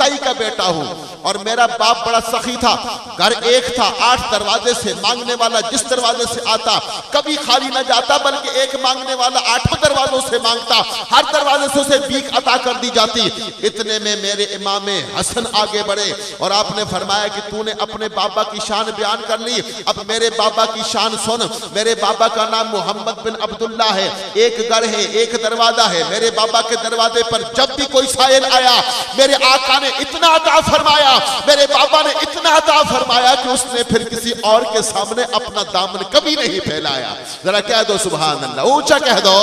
मत्ताई का बेटा हूँ और मेरा बाप बड़ा सखी था। घर एक था, 8 दरवाजे से, मांगने वाला जिस दरवाजे से आता कभी खाली न जाता, बल्कि एक मांगने वाला 8 दरवाजों से मांगता, हर दरवाजे से उसे भीख अता कर दी जाती। इतने में मेरे इमाम हसन आगे बढ़े और आपने फरमाया कि तूने अपने बाबा की शान बयान कर ली, अब मेरे बाबा की शान सुन। मेरे बाबा का नाम मोहम्मद बिन अब्दुल्ला है, एक घर है, एक दरवाजा है। मेरे बाबा के दरवाजे पर जब भी कोई साइल आया, मेरे आका ने इतना अता फरमाया, मेरे बाबा ने इतना अता फरमाया कि उसने फिर किसी और के सामने अपना दामन कभी नहीं फैलाया। जरा कह दो सुभान अल्लाह, ऊंचा कह दो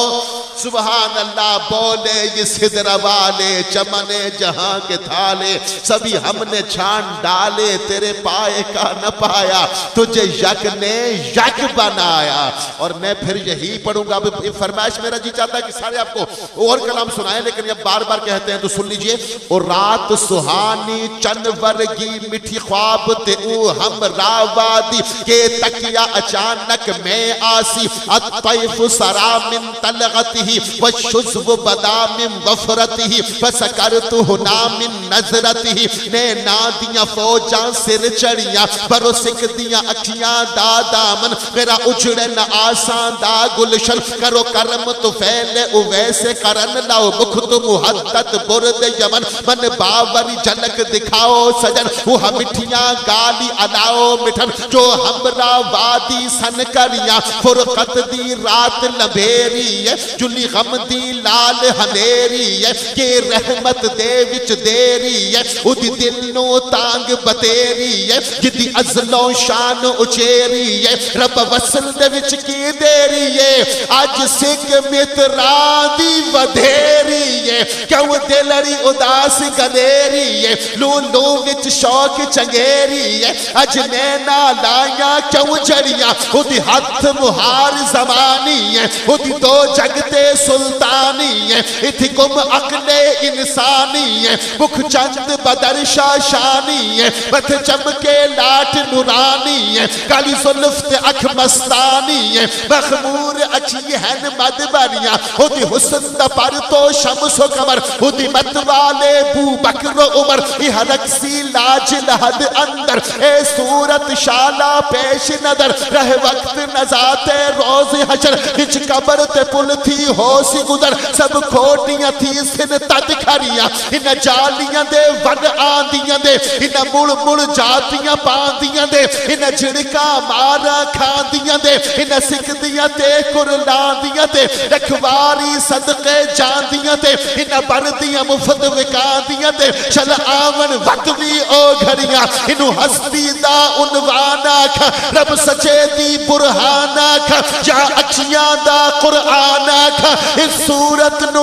सुभान अल्लाह। बोले ये सिदरा वाले चमने जहां के थाले, सभी हमने छान डाले, तेरे पाए का न पाया, तुझे यक ने यक बनाया। और मैं फिर यही पढ़ूंगा। अब फरमाइश मेरा जी चाहता है कि सारे आपको और कलाम सुनाए, लेकिन अब बार बार कहते हैं तो सुन लीजिए। और रात सुहानी चन वर्गी मिठी ख्वाब ते हम रावादी के तकिया अचानक में आसी, अतैफ सरा मिन तलगतिही व शुज़्व बदा मिन वफरतिही फसकरतु ना मिन नजरतिही। ने ना दिया फौजा सिर चढ़िया, बरोसिक दिया अखियां दा दामन, मेरा उजड़े न आसान दा गुलशन, करो करम तो फैले वैसे करन लाओ, मुख तो मुहद्दत बुर्द यमन, मन बावरी झलक दिखाओ सजन, वो मिठियां गाली अलाओ मिठन, जो हमरा वादी सन करिया, फुरकत दी रात लंबेरी है, जुली गम दी लाल हनेरी है, ये रहमत दे विच देरी है, उदी दिल नो तांग बतेरी है, जिदी अजलो शान उचेरी है, रब वसल दे विच की देरी है, आज सिख मित्रां दी वधेरी है, क्यों दिलड़ी उदास गनेरी है, लूलू विच शौक चंगेरी है, अज नैना लाया क्यों जड़िया, उदी हथ मुहार जमानी है, उदी दो जगते सुल्तानी है, इथि गुम अकले इंसानी है, मुख चंद बदर शाशानी है, बथ चमके लाट नूरानी है, काली सुल्फ ते अख मस्तानी है, मखमूर अच्छी है मदबरिया, उदी हुस्न दा पर तो शम्सो कमर, उदी मत वाले बू बकर उमर, यह रक्सी लाज लहद अंदर, ए सूरत शाला पेश नदर, रह वक्त नजाते रोज हशर, इच कबर ते पुल थी होसी गुजर, सब खोटियां थी सिन तद खरिया, इन जालियां दे वन आंदियां दे, इन मुड़ मुड़ जातियां पांदियां दे, इन झिड़का मारा खांदियां दे, इन सिकदियां ते कुरलांदियां ते, रखवारी सदके जांदियां ते, इन बरदियां मुफ्त विकांदियां ते, चल आवन वक्त भी ओ घड़ियां, इनू हस्ती दा उनवान आख, रब सचे दी बुरहान आख, जा अखियां दा कुरआन आख, इस सूरत नु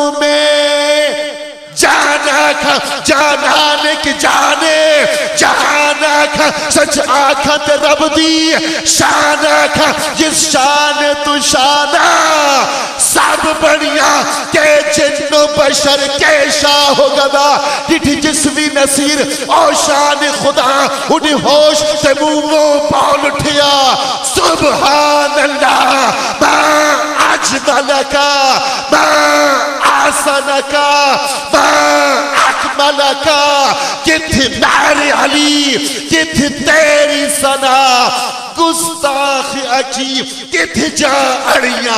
में जान आख, जानान की जाने जहान आख, सच आख ते रब दी शान आख, जिस शान तू शाना सब बढ़िया के जिन्नो बशर के शाह गदा, जिठी जिसवी नसीर ओ शान खुदा, उड़ी होश ते मुंहो बोल उठिया सुभान अल्लाह, मा अजमलका मा आसनका मा अकमलका, किथे मेरे अली किथे तेरी सना, गुस्ताख अजीब किथे जा अड़िया।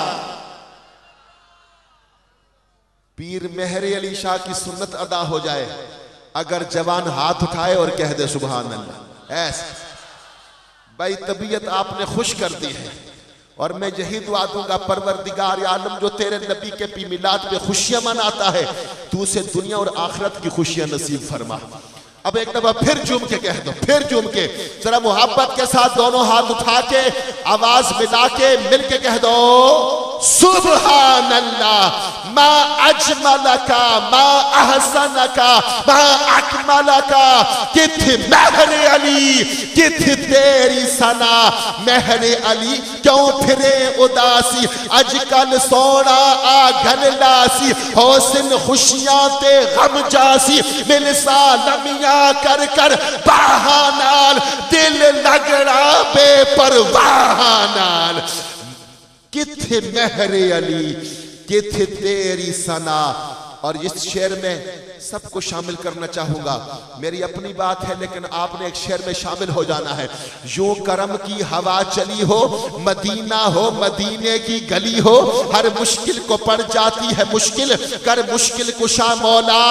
पीर मेहर अली शाह की सुन्नत अदा हो जाए, अगर जवान हाथ उठाए और कह दे सुभान अल्लाह, ऐसा भाई तबीयत आपने खुश कर दी है। और मैं यही दुआ दूंगा, परवरदिगार आलम जो तेरे नबी के पी मिलाद पे खुशियां मनाता है, तू उसे दुनिया और आखिरत की खुशियां नसीब फरमा। अब एक दफा फिर झूम के कह दो, फिर झूम के जरा मोहब्बत के साथ दोनों हाथ उठा के आवाज मिला के मिल के कह दो सुभान अल्लाह, मा अजमलका मा अहसनका मा अकमलका, किथे मेहर अली किथे तेरी सना, मेहर अली क्यों फिरे उदासी, अजकल सोना आगन लासी, होसन खुशियां ते गम जासी, मिल सालमिया कर कर बहानाल, दिल लगड़ा बेपरवाह नाल, किथे मेहर अली किथे तेरी सना, और इस शेर में सबको शामिल करना चाहूंगा। मेरी अपनी बात है लेकिन आपने एक शेर में शामिल हो जाना है। यूं करम की हवा चली हो, मदीना हो, मदीने की गली हो, हर मुश्किल को पड़ जाती है मुश्किल, कर मुश्किल कुशा मौला।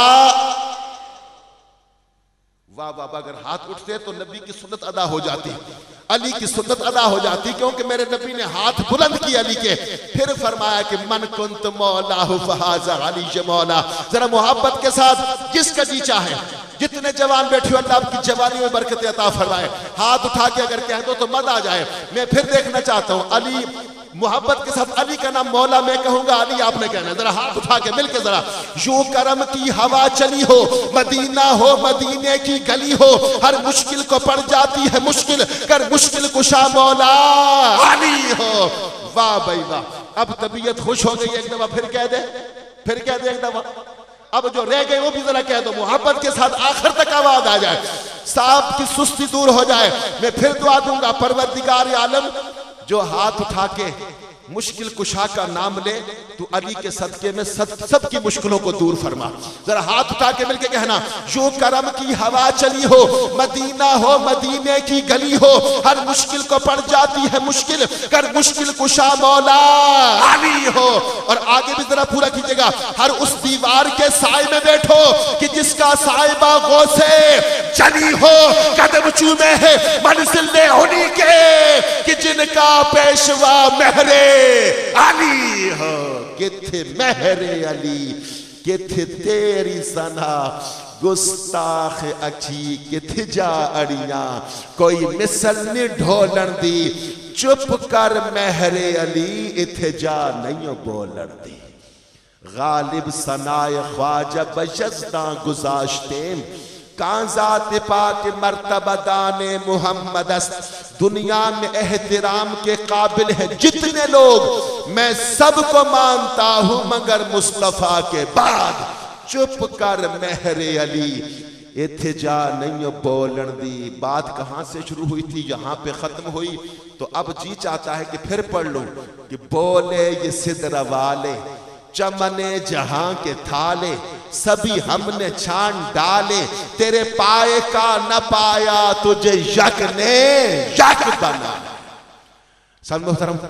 वाह वाह, अगर हाथ उठते तो नबी की सुन्नत अदा हो जाती, अली की सुन्नत अदा हो जाती, क्योंकि मेरे नबी ने हाथ बुलंद किए अली के, फिर फरमाया कि मन कुंत मौला फहाजा अली मौला। जरा मोहब्बत के साथ जिसका जी चाहे, जितने जवान बैठे हो अल्लाह आपकी जवानी में बरकत अता फरमाए। हाथ उठा के अगर कह दो तो मत आ जाए। मैं फिर देखना चाहता हूं, अली मोहब्बत के साथ अली का नाम मौला मैं कहूंगा, अली आपने कहना। जरा हाथ उठा के मिलके जरा। यूं करम की हवा चली हो, मदीना हो, मदीने की गली हो, हर मुश्किल को पड़ जाती है मुश्किल, कर मुश्किल कुशा मौला अली हो। वाह भाई वाह, अब तबीयत खुश हो गई, एक दफा फिर कह दे, फिर कह दे एक दफा। अब जो रह गए वो भी जरा कह दो, मोहब्बत के साथ आखिर तक आवाज आ जाए, सांप की सुस्ती दूर हो जाए। मैं फिर दुआ दूंगा, परवरदिगार आलम जो हाथ उठा के मुश्किल कुशा का नाम ले, तू अली के सदके में सबकी मुश्किलों को दूर फरमा। जरा हाथ उठा के मिलके कहना, यूं करम की हवा चली हो, मदीना हो, मदीने की गली हो, हर मुश्किल को पड़ जाती है मुश्किल, कर मुश्किल कुशा मौला अली हो। और आगे भी जरा पूरा कीजिएगा, हर उस दीवार के साए में बैठो कि जिसका साहिबा गौसे चली हो, कदम चूमे है मंजिल ने उन्हीं के कि जिनका पेशवा महरे अली हो। किथे महरे अली, किथे तेरी सना, गुस्ताख अच्छी किथे जा अड़िया, कोई मिसल नहीं ढोलन दी, चुप कर महरे अली, इथे जा नहीं बोलन दी। गालिब सनाए ख्वाजा बजस्ता गुजाश्ते, कांजात पाक मर्तबा दाने मुहम्मद अस्त। दुनिया में एहतराम के काबिल है जितने लोग, मैं सबको मानता हूं मगर मुस्तफा के बाद। चुप कर महरे अली, इथे जा नहीं बोलन दी। बात कहां से शुरू हुई थी, यहां पे खत्म हुई, तो अब जी चाहता है कि फिर पढ़ लूं कि बोले ये सिदरा वाले, चमने जहां के थाले, सभी हमने छान डाले, तेरे पाए का न पाया तुझे यक ने यक बना। सब मोहतरम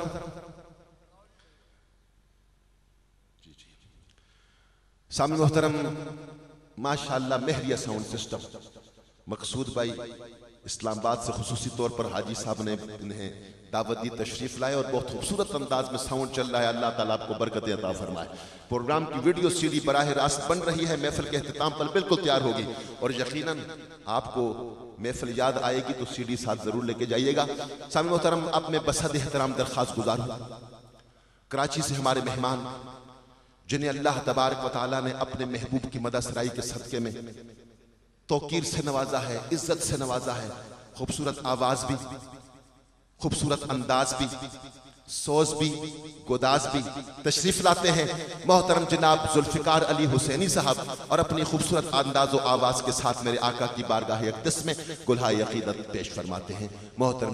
सामने मोहतरम, माशाअल्लाह मेहरिया साउंड सिस्टम, मकसूद भाई इस्लामाबाद से खुसूसी तौर पर हाजी साहब ने इन्हें दावत दी, तशरीफ लाए और बहुत खूबसूरत अंदाज में साउंड चल रहा है। अल्लाह ताला आपको बरकत अता फरमाए। प्रोग्राम की वीडियो सीडी बराह रास्त बन रही है, महफिल के अख्तिताम पर बिल्कुल तैयार होगी और यकीनन आपको महफिल याद आएगी तो सीडी साथ जरूर लेके जाइएगा। सामने मोहतरम, अब मैं बसद एहतराम दरख्वास्त गुजार हूँ, कराची से हमारे मेहमान जिन्हें अल्लाह तबारक व तआला ने अपने महबूब की मदसराई के सदके में तौकीर से नवाजा है, इज्जत से नवाजा है, खूबसूरत आवाज भी, खूबसूरत अंदाज भी, सोज भी, गोदाज भी, तशरीफ लाते हैं मोहतरम जनाब जुल्फिकार अली हुसैनी साहब और अपनी खूबसूरत अंदाज व आवाज के साथ मेरे आका की बारगाह अक़दस में गुलहाए अक़ीदत पेश फरमाते हैं। मोहतरम